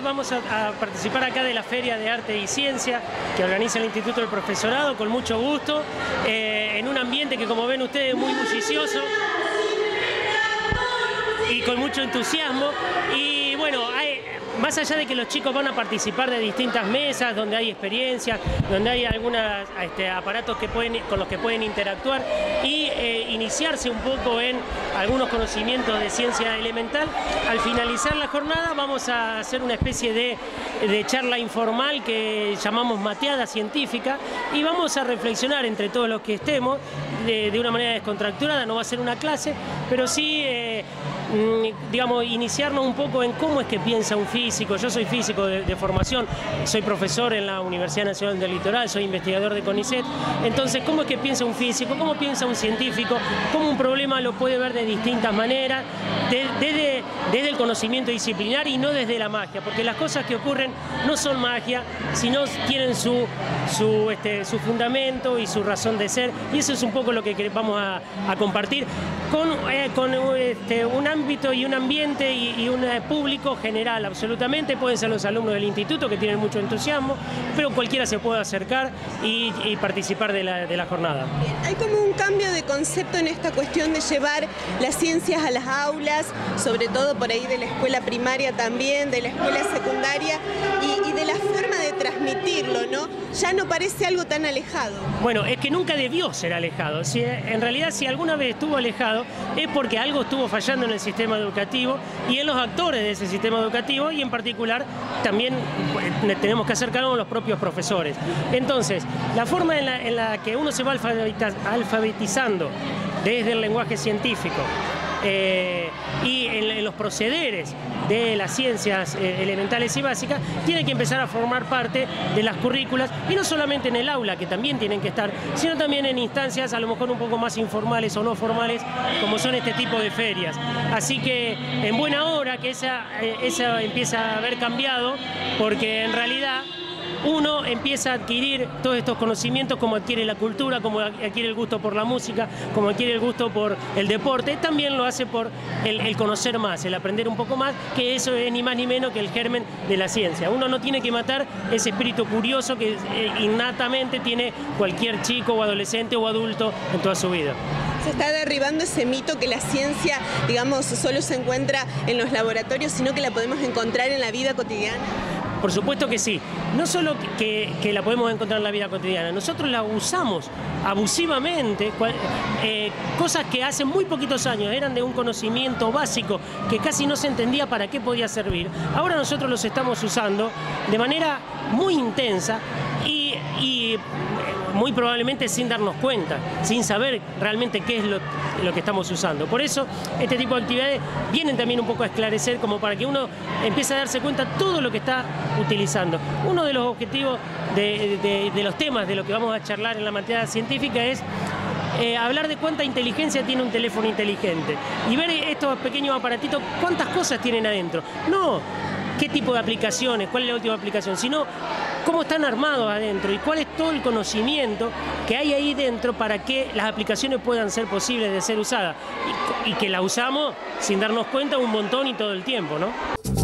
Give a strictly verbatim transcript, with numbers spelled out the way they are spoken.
vamos a, a participar acá de la Feria de Arte y Ciencia que organiza el Instituto del Profesorado, con mucho gusto, eh, en un ambiente que, como ven ustedes, es muy bullicioso y con mucho entusiasmo. Y bueno, hay, más allá de que los chicos van a participar de distintas mesas donde hay experiencias, donde hay algunos este, aparatos que pueden, con los que pueden interactuar y eh, iniciarse un poco en algunos conocimientos de ciencia elemental, al finalizar la jornada vamos a hacer una especie de, de charla informal que llamamos mateada científica, y vamos a reflexionar entre todos los que estemos de, de una manera descontracturada. No va a ser una clase, pero sí eh, digamos, iniciarnos un poco en cómo es que piensa un físico. Yo soy físico de, de formación, soy profesor en la Universidad Nacional del Litoral, soy investigador de CONICET. Entonces, ¿cómo es que piensa un físico? ¿Cómo piensa un científico? ¿Cómo un problema lo puede ver de distintas maneras? De, desde, desde el conocimiento disciplinar y no desde la magia, porque las cosas que ocurren no son magia, sino tienen su, su, este, su fundamento y su razón de ser, y eso es un poco lo que vamos a, a compartir con, eh, con este, un ámbito y un ambiente y, y un eh, público general. Absolutamente pueden ser los alumnos del instituto, que tienen mucho entusiasmo, pero cualquiera se puede acercar y, y participar de la, de la jornada. Bien, hay como un cambio de concepto en esta cuestión de llevar las ciencias a las aulas, sobre todo por ahí de la escuela primaria también, de la escuela secundaria, y, y de la forma de transmitirlo, ¿no? Ya no parece algo tan alejado. Bueno, es que nunca debió ser alejado. Si, en realidad, si alguna vez estuvo alejado, es porque algo estuvo fallando en el sistema educativo y en los actores de ese sistema educativo, y en particular también pues, tenemos que acercarnos a los propios profesores. Entonces, la forma en la, en la que uno se va alfabetizando desde el lenguaje científico eh, y en, en los procederes de las ciencias eh, elementales y básicas, tiene que empezar a formar parte de las currículas, y no solamente en el aula, que también tienen que estar, sino también en instancias a lo mejor un poco más informales o no formales, como son este tipo de ferias. Así que en buena hora que esa, eh, esa empieza a haber cambiado, porque en realidad uno empieza a adquirir todos estos conocimientos, como adquiere la cultura, como adquiere el gusto por la música, como adquiere el gusto por el deporte, también lo hace por el, el conocer más, el aprender un poco más, que eso es ni más ni menos que el germen de la ciencia. Uno no tiene que matar ese espíritu curioso que innatamente tiene cualquier chico o adolescente o adulto en toda su vida. Se está derribando ese mito que la ciencia, digamos, solo se encuentra en los laboratorios, sino que la podemos encontrar en la vida cotidiana. Por supuesto que sí. No solo que, que la podemos encontrar en la vida cotidiana, nosotros la usamos abusivamente, eh, cosas que hace muy poquitos años eran de un conocimiento básico que casi no se entendía para qué podía servir. Ahora nosotros los estamos usando de manera muy intensa y, y muy probablemente sin darnos cuenta, sin saber realmente qué es lo, lo que estamos usando. Por eso este tipo de actividades vienen también un poco a esclarecer, como para que uno empiece a darse cuenta de todo lo que está utilizando. Uno de los objetivos de, de, de los temas de lo que vamos a charlar en la materia científica es Eh, hablar de cuánta inteligencia tiene un teléfono inteligente y ver estos pequeños aparatitos, cuántas cosas tienen adentro. No qué tipo de aplicaciones, cuál es la última aplicación, sino cómo están armados adentro y cuál es todo el conocimiento que hay ahí dentro para que las aplicaciones puedan ser posibles de ser usadas y, y que la usamos sin darnos cuenta un montón y todo el tiempo, ¿no?